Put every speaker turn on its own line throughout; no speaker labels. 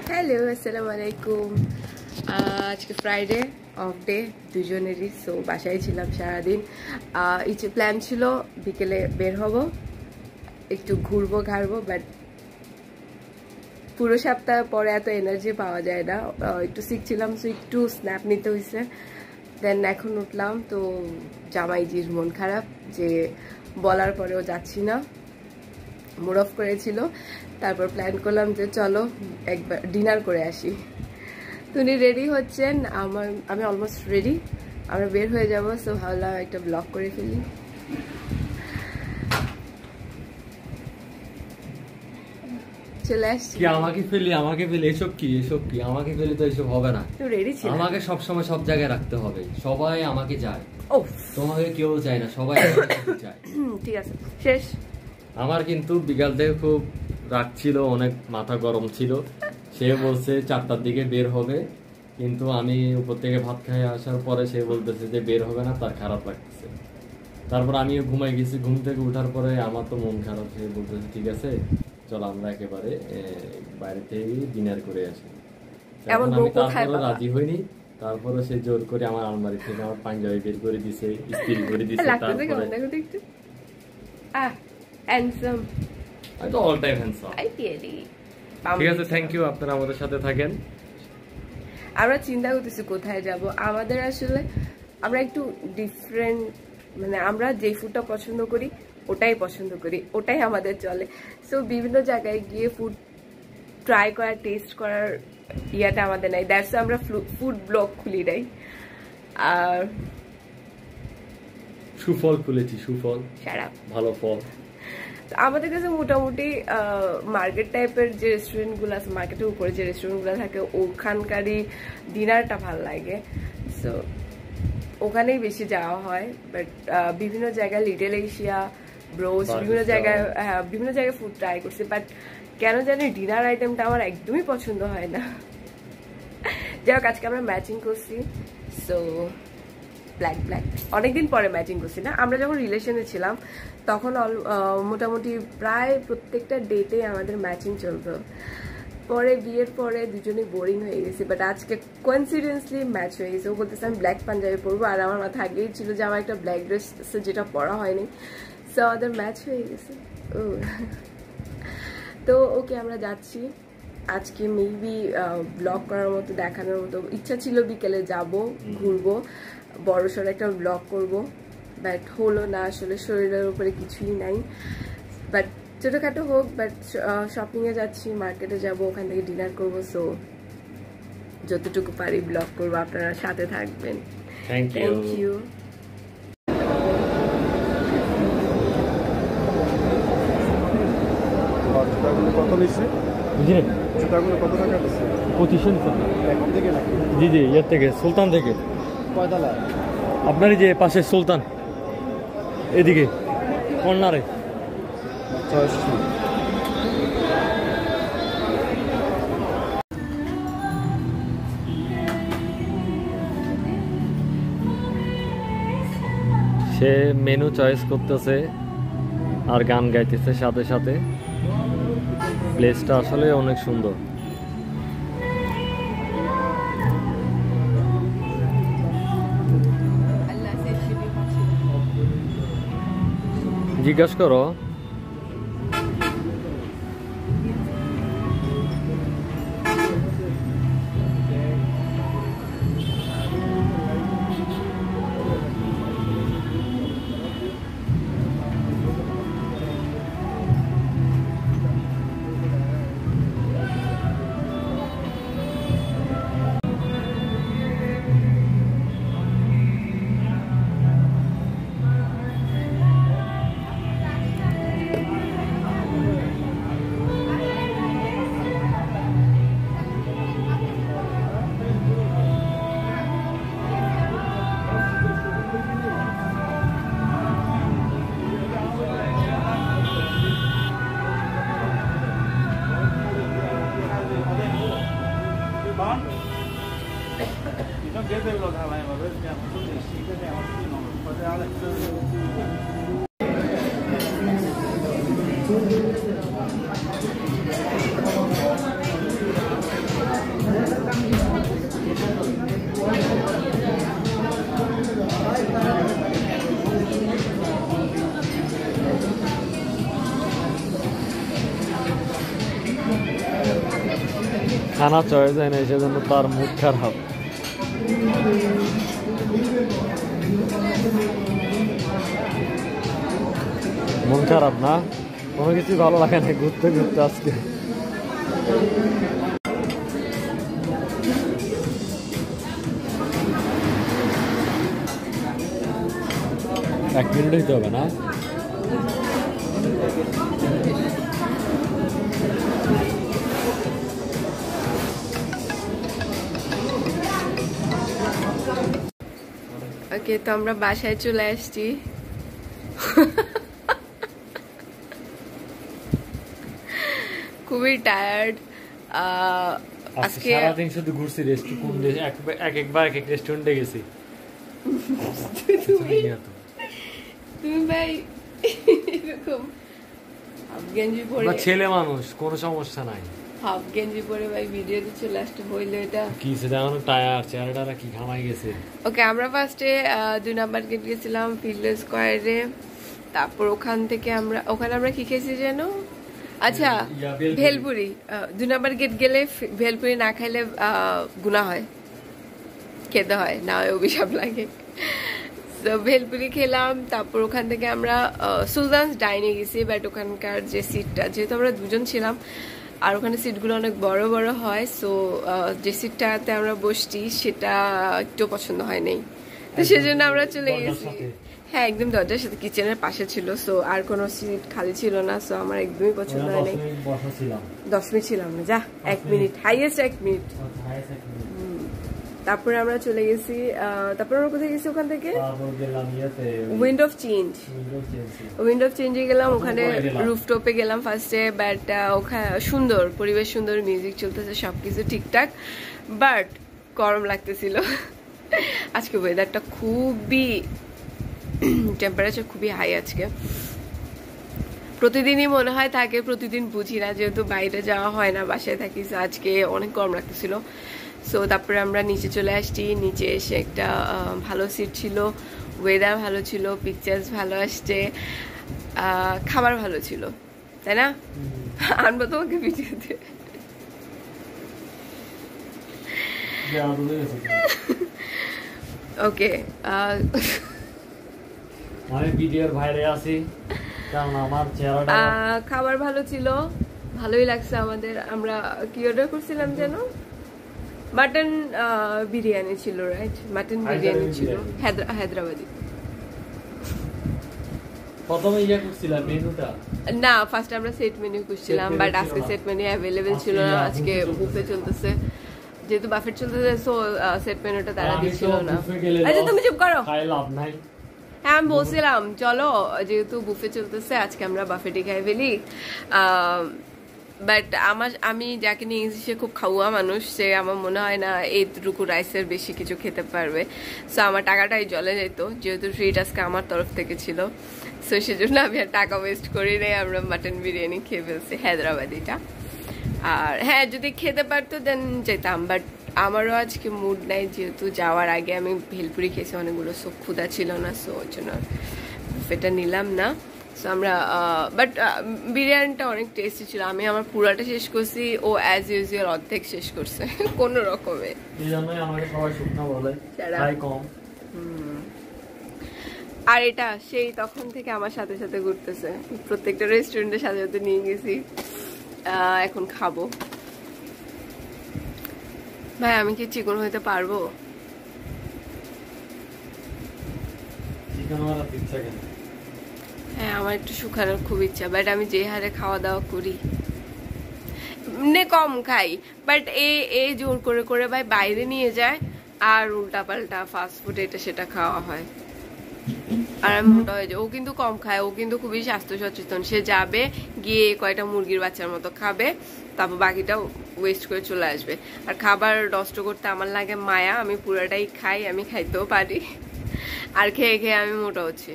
Hello, আসসালামু আলাইকুম। আজকে ফ্রাইডে, অফ ডে দুজনেরই। সো বাসায় ছিলাম সারাদিন। ইচ্ছে প্ল্যান ছিল বিকেলে বের হব, একটু ঘুরবো ঘাড়বো, বাট পুরো সপ্তাহ পরে এত এনার্জি পাওয়া যায় না। একটু সিক ছিলাম, সো একটু স্ন্যাপ নিতে হয়েছে। দেন এখন উঠলাম, তো জামাইজির মন খারাপ যে বলার পরেও যাচ্ছি না, মুড অফ করেছিল। তারপর প্ল্যান করলাম যে চলো একবার ডিনার করে আসি। উনি রেডি হচ্ছেন, আমি অলমোস্ট রেডি, আমরা বের হয়ে যাবো। সো ভাবলাম একটা ব্লগ করে ফেলি। চলে আসছি।
আমাকে ফেলি এসব কি আমাকে ফেলি তো এসব হবে না।
তো রেডি ছিল, আমাকে
সবসময় সব জায়গায় রাখতে হবে। সবাই আমাকে চায়, তোমাকে কেউ চায় না, সবাই চায়।
ঠিক আছে, শেষ।
আমার কিন্তু বিকাল থেকে খুব রাগ ছিল, অনেক মাথা গরম ছিল। সে বলছে 4টার দিকে বের হবে, কিন্তু আমি উপর থেকে ভাত খেয়ে আসার পরে সে বলতেছে যে বের হবে না, তার খারাপ লাগতেছে। তারপর আমিও ঘুমাই গেছি। ঘুম থেকে উঠার পরে আমার তো মন খারাপ। সে বলতেছে ঠিক আছে চল আমরা একেবারে বাইরে থেকে ডিনার করে আসি। আমি তারপরে রাজি হইনি। তারপরে সে জোর করে আমার আলমারি থেকে আমার পাঞ্জাবি বের করে দিছে, ইস্ত্রি করে দিছে। ঠিক আছে, থ্যাংক ইউ, আপনারা আমাদের সাথে থাকেন।
আমরা চিন্তা করতেছি কোথায় যাব। আমাদের আসলে আমরা একটু ডিফারেন্ট, মানে আমরা যে ফুডটা পছন্দ করি ওটাই পছন্দ করি, ওটাই আমাদের চলে। সো বিভিন্ন জায়গায় গিয়ে ফুড ট্রাই করার, টেস্ট করার ইয়াটা আমাদের নাই। দ্যাটস আমরা ফুড ব্লগ খুলি নাই। আর
সুফল খুলেছি, সুফল, ভালো ফল।
আমাদের কাছে মোটামুটি মার্কেট টাইপের যে রেস্টুরেন্টগুলো আছে, মার্কেটের উপরে যে রেস্টুরেন্টগুলো থাকে, ওখানকারই ডিনারটা ভালো লাগে। সো ওখানেই বেশি যাওয়া হয়। বাট বিভিন্ন জায়গায় লিটল এশিয়া, ব্রোস, বিভিন্ন জায়গায় ফুড ট্রাই করছি। বাট কেন জানি ডিনার আইটেমটা আমার একদমই পছন্দ হয় না। যাই হোক, আজকে আমরা ম্যাচিং করছি। সো ব্ল্যাক ব্ল্যাক, অনেকদিন পরে ম্যাচিং করছি না। আমরা যখন রিলেশনে ছিলাম তখন মোটামুটি প্রায় প্রত্যেকটা ডেটে আমাদের ম্যাচিং চলতো। পরে বিয়ের পরে দুজনেই বোরিং হয়ে গেছে। বাট আজকে কোইন্সিডেন্সলি ম্যাচ হয়ে গেছে। ও বলতেছে আমি ব্ল্যাক পাঞ্জাবি পরবো, আর আমার মাথা আগেই ছিল যে আমার একটা ব্ল্যাক ড্রেস যেটা পরা হয়নি। সো আমাদের ম্যাচ হয়ে গেছে। তো ওকে, আমরা যাচ্ছি আজকে। মেবি ব্লগ করার মতো, দেখানোর মতো ইচ্ছা ছিল, বিকেলে যাব, ঘুরবো, বড়সড় একটা ব্লগ করব। বাট হলো না, আসলে শরীরের উপরে কিছুই নাই। বাট ছোটোখাটো হোক, বাট শপিংয়ে যাচ্ছি, মার্কেটে যাব, ওখান থেকে ডিনার করবো। সো যতটুকু পারি ব্লগ করবো, আপনারা সাথে থাকবেন। Thank you.
কত নিচ্ছে? জুতাগুলো কত টাকা নিচ্ছে?
2500
এখন থেকে নাকি?
জি জি, ইয়ার থেকে, সুলতান থেকে।
কয়তলা?
আপনারই যে পাশে সুলতান, এদিকে কর্নারে। সে মেনু চয়েস করতেছে আর গান গাইতেছে সাথে সাথে। প্লেসটা আসলে অনেক সুন্দর। জিজ্ঞাসা করো। খানা চয়ে যায় না, সেজন্য তার মুড খারাপ। মন খারাপ না, কোনো কিছু ভালো লাগে না, ঘুরতে ঘুরতে আজকে। এক মিনিট হইতে হবে না?
ওকে, তো আমরা বাসায় চলে আসছি। খুবই টায়ার্ড আজকে।
সারাদিন শুধু ঘুরছি, একবার এক রেস্টুরেন্টে গেছি।
তুমি ভাই এরকম হাফ গেঞ্জি পরে,
ছেলে মানুষ, কোনো সমস্যা নাই।
হাফ গেঞ্জি পরে ভাই ভিডিওতে চলে আসতে হইলো এটা
কি সেটা এখন টায়ার চেহারাটা কি ঘামাই গেছে।
ওকে, আমরা ফার্স্টে 2 নাম্বার গেট গেছিলাম ফিল্ড স্কয়ারে। তারপর ওখানে আমরা কি খেয়েছি যেন, আচ্ছা ভেলপুরি। 2 নাম্বার গেট গেলে ভেলপুরি না খাইলে গুনাহ হয়, খেতে হয়, না হয় অভিশাপ লাগে। তো ভেলপুরি খেলাম। তারপর ওখান থেকে আমরা সুলতানস ডাইনে গেছি, বাট ওখানকার যে সিটটা, যেহেতু আমরা 2 জন ছিলাম আর ওখানে সিটগুলো অনেক বড় বড় হয়, সো যে সিটটাতে আমরা বসছি সেটা একটু পছন্দ হয় নাই, তো সেজন্য আমরা চলে গেছি। হ্যাঁ, একদম দরজার সাথে, কিচেনের পাশে ছিল, সো আর কোনো সিট খালি ছিল না, সো আমার একদমই পছন্দ হয় নাই। 10 মিনিট ছিলাম না, যা 1 মিনিট, হাইয়েস্ট 1 মিনিট। তারপরে আমরা চলে গেছি, তারপরে আমরা কোথায় গেছি, ওখান থেকে উইন্ড অফ চেঞ্জে গেলাম। ওখানে রুফটপে গেলাম ফার্স্টে, বাট ওখানে সুন্দর পরিবেশ, সুন্দর মিউজিক চলতেছে, সবকিছু ঠিকঠাক, বাট গরম লাগতেছিল। আজকে ওয়েদারটা খুবই, টেম্পারেচার খুবই হাই আজকে। প্রতিদিনই মনে হয় থাকে, প্রতিদিন বুঝি না, যেহেতু বাইরে যাওয়া হয় না, বাসায় থাকি, আজকে অনেক গরম লাগতেছিল। সো তারপরে আমরা নিচে চলে আসছি। নিচে এসে একটা ভালো সিট ছিল, ওয়েদার ভালো ছিল, পিকচার্স ভালো আসছে, খাবার ভালো ছিল, তাই না? আনবো তোমাকে ভিডিওতে। ওকে,
আমি ভিডিওর বাইরে আছি কারণ আমার চেহারাটা,
খাবার ভালো ছিল, ভালোই লাগছে আমাদের। আমরা কি অর্ডার করছিলাম যেন, মাটন বিরিয়ানি ছিল, রাইট? মাটন বিরিয়ানি ছিল, হায়দ্রাবাদি।
প্রথমে ইয়া করছিলাম মেনুটা
না, ফার্স্ট আমরা সেট মেনু করছিলাম, বাট আজকে সেট মেনু অ্যাভেলেবেল ছিল না, আজকে বুফে চলতেছে, যেহেতু বাফেট চলতেছে, সো সেট মেনুটা তারা দিচ্ছিল না। আচ্ছা তুমি চুপ করো,
খাই লাভ নাই।
হ্যাঁ, আমি বলছিলাম চলো, যেহেতু বুফে চলতেছে আজকে আমরা বাফেটই খাই ফেলি। বাট আমি যাকে নিয়ে গেছি সে খুব খাওয়া মানুষ, সে আমার মনে হয় না এইটুকু রাইসের বেশি কিছু খেতে পারবে, সো আমার টাকাটাই জলে যেত, যেহেতু ট্রিট আজকে আমার তরফ থেকে ছিল, সো সেজন্য আমি আর টাকা ওয়েস্ট করি নাই, আমরা মাটন বিরিয়ানি খেয়ে ফেলছি, হায়দ্রাবাদিটা। আর হ্যাঁ, যদি খেতে পারতো দেন যেতাম, বাট আমারও আজকে মুড নাই, যেহেতু যাওয়ার আগে আমি ভেলপুরি খেয়েছি অনেকগুলো, সো ক্ষুধা ছিল না, সো ওই জন্য সেটা নিলাম না। সো আমরা বাট বিরিয়ানিটা অনেক টেস্টি ছিল, আমি আমার পুরাটা শেষ করছি, ও অ্যাজ ইউজুয়াল অর্ধেক শেষ করছে কোনো রকমে। আর এটা সেই তখন থেকে আমার সাথে সাথে ঘুরতেছে, প্রত্যেকটা রেস্টুরেন্টের সাথে সাথে নিয়ে গেছি, এখন খাবো। ভাই আমি কি চিকন হইতে পারবো? হ্যাঁ, আমার একটু শুকানোর খুব ইচ্ছা, বাট আমি যে হারে খাওয়া দাওয়া করি কম খাই, বাট এ জোর করে করে ভাই বাইরে নিয়ে যায় আর উল্টা পাল্টা ফাস্ট ফুড এটা সেটা খাওয়া হয়, আর আমি মোটা হয়ে যায়। ও কিন্তু কম খায়, ও কিন্তু খুবই স্বাস্থ্য সচেতন, সে যাবে গিয়ে কয়টা মুরগির বাচ্চার মতো খাবে, তারপর বাকিটা ওয়েস্ট করে চলে আসবে। আর খাবার নষ্ট করতে আমার লাগে মায়া, আমি পুরাটাই খাই, আমি খাইতেও পারি, আর খেয়ে খেয়ে আমি মোটা হচ্ছি।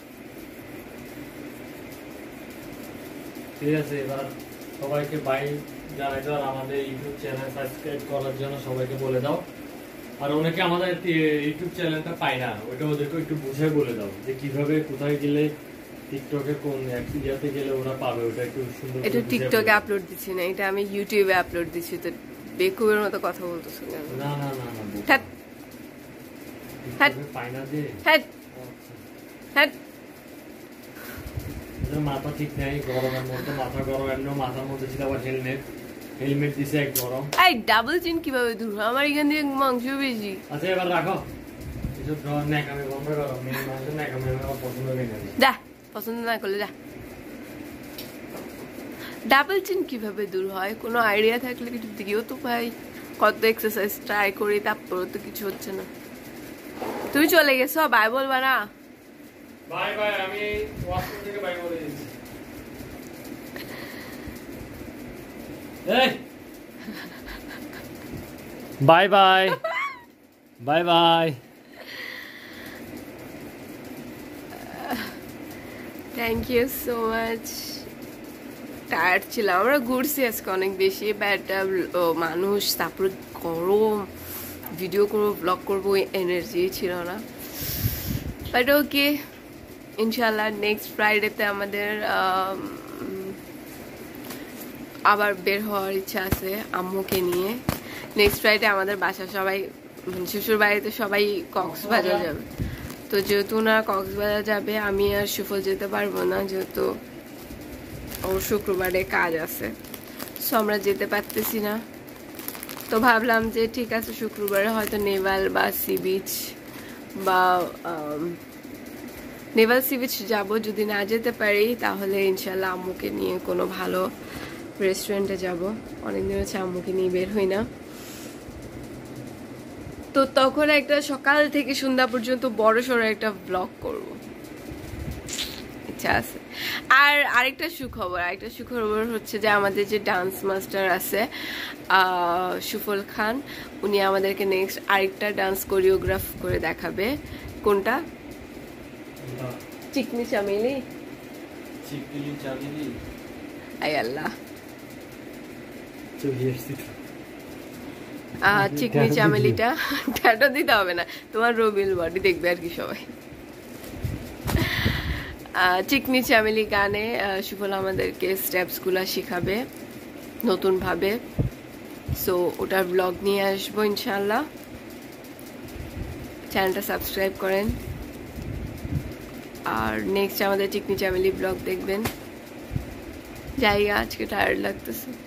ঠিক আছে, এবার সবাইকে বাই জানাই দাও, আর আমাদের ইউটিউব চ্যানেল সাবস্ক্রাইব করার জন্য সবাইকে বলে দাও। আর অনেকে আমাদের ইউটিউব চ্যানেলটা পায় না, ওইটা ওদেরকে একটু বুঝে বলে দাও যে কিভাবে কোথায় গেলে টিকটকে কোন ইয়াতে গেলে ওরা পাবে, ওটা একটু সুন্দর।
এটা টিকটকে আপলোড দিচ্ছি না, এটা আমি ইউটিউবে আপলোড দিচ্ছি, তো বেকুবের মতো কথা বলতেছো কেন?
না না না না
হ্যাট হ্যাট
পাইনা দে
হ্যাট হ্যাট
মাথা ঠিক নাই, গরমের মধ্যে মাথা গরম, এমনি মাথার মধ্যে ছিল আবার হেলমেট দিছে এক গরম।
এই ডাবল চিন কিভাবে দূর হয়? আমার এখান দিয়ে মাংস বেশি।
আচ্ছা এবার রাখো, এসব ন্যাকামি বন্ধ করো। মেয়ে মানুষের ন্যাকামি আমার পছন্দ হয় না।
যা, পছন্দ না করলে যা। ডাবল চিন কিভাবে দূর হয় কোনো আইডিয়া থাকলে কিছু দিও তো ভাই। কত এক্সারসাইজ ট্রাই করি তারপরেও তো কিছু হচ্ছে না। তুমি চলে গেছো, বাই বলবা না?
বাই বাই, আমি ওয়াশরুম থেকে বাই বলে দিচ্ছি। এই bye bye bye bye.
Thank you so much. Tired ছিলাম, আমরা ঘুরছি আজকে অনেক বেশি, বাট মানুষ, তারপরে গরম, ভিডিও করবো, ব্লগ করবো, এনার্জি ছিল না। বাট ওকে, ইনশাল্লাহ নেক্সট ফ্রাইডেতে আমাদের আবার বের হওয়ার ইচ্ছা আছে আম্মুকে নিয়ে। নেক্সট ফ্রাইডে আমাদের বাসা সবাই, শ্বশুর বাড়িতে সবাই কক্সবাজার যাবে। তো যেহেতু ওনারা কক্সবাজার যাবে, আমি আর সুফল যেতে পারবো না, যেহেতু ওর শুক্রবারে কাজ আছে, সো আমরা যেতে পারতেছি না। তো ভাবলাম যে ঠিক আছে, শুক্রবারে হয়তো নেভাল বা সি বিচ বা নেভাল সি বিচ যাবো। যদি না যেতে পারি তাহলে ইনশাল্লাহ আম্মুকে নিয়ে কোনো ভালো রেস্টুরেন্টে যাব। অনেকদিন হচ্ছে আম্মুকে নিয়ে বের হই না। তো তখন একটা সকাল থেকে সন্ধ্যা পর্যন্ত বড় সড়ো একটা ব্লগ করব, ইচ্ছা আছে। আর আরেকটা সুখবর হচ্ছে যে আমাদের যে ডান্স মাস্টার আছে সুফল খান, উনি আমাদেরকে নেক্সট আরেকটা ডান্স কোরিওগ্রাফ করে দেখাবে। কোনটা? চিকনি চামেলি। আই আল্লাহ, চিকনি চামেলিটা ট্যাটু দিতে হবে না, তোমার রবিল বডি দেখবে আর কি সবাই। চিকনি চামেলি গানে সুফল আমাদেরকে স্টেপস গুলা শিখাবে নতুন ভাবে। সো ওটার ব্লগ নিয়ে আসবো ইনশাল্লাহ। চ্যানেলটা সাবস্ক্রাইব করেন, আর নেক্সট আমাদের চিকনি চামেলি ব্লগ দেখবেন। যাই, আজকে টায়ার্ড লাগতেছে।